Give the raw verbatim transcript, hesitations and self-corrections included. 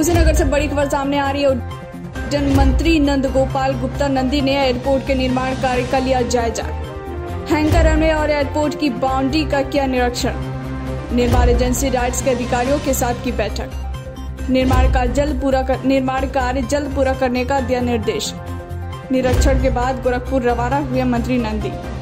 कुशीनगर से बड़ी खबर सामने आ रही है। उड्डयन मंत्री नंद गोपाल गुप्ता नंदी ने एयरपोर्ट के निर्माण कार्य का लिया जायजा। हैंगर रनवे और एयरपोर्ट की बाउंड्री का किया निरीक्षण। निर्माण एजेंसी राइट्स के अधिकारियों के साथ की बैठक। निर्माण कार्य जल्द पूरा कर, निर्माण कार्य जल्द पूरा करने का दिया निर्देश। निरीक्षण के बाद गोरखपुर रवाना हुए मंत्री नंदी।